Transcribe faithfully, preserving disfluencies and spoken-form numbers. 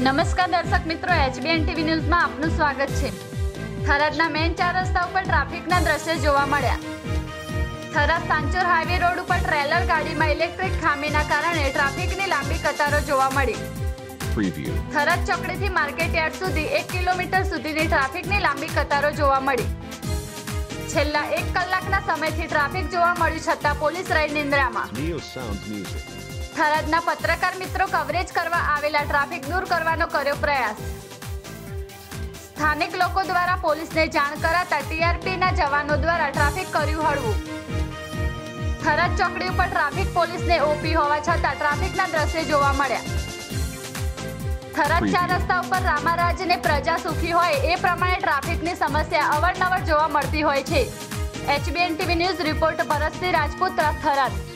નમસ્કાર દર્શક મિત્રો, એચબીએન ટીવી ન્યૂઝમાં આપનું સ્વાગત છે। થરાદના મેઇન ચાર રસ્તા ઉપર ટ્રાફિકના દ્રશ્યો જોવા મળ્યા। થરાદ સાંચોર હાઈવે રોડ ઉપર ટ્રેલર ગાડીમાં ઇલેક્ટ્રિક ખામીના કારણે ટ્રાફિકની લાંબી કતારો જોવા મળી। થરાદ ચોકડીથી માર્કેટ યાર્ડ સુધી એક કિલોમીટર સુધીની ટ્રાફિકની લાંબી કતારો જોવા મળી। છેલ્લા એક કલાકના સમયથી ટ્રાફિક જોવા મળ્યું છતાં પોલીસ રહી નિંદ્રામાં। થરાદના પત્રકાર મિત્રો કવરેજ કરવા આવેલા ટ્રાફિક દૂર કરવાનો કર્યો પ્રયાસ। સ્થાનિક લોકો દ્વારા પોલીસને જાણ કરાતા ટીઆરપીના જવાનો દ્વારા ટ્રાફિક કર્યું હળવું। થરાદ ચોકડી ઉપર ટ્રાફિક પોલીસને ઓપી હોવા છતાં ટ્રાફિકના દ્રશ્યો જોવા મળ્યા। થરાદ ચાર રસ્તા ઉપર રામારાજને પ્રજા સુખી હોય એ પ્રમાણે ટ્રાફિકની સમસ્યા અવારનવાર જોવા મળતી હોય છે। HBN TV news report Bharatsinh Rajput, Tharad.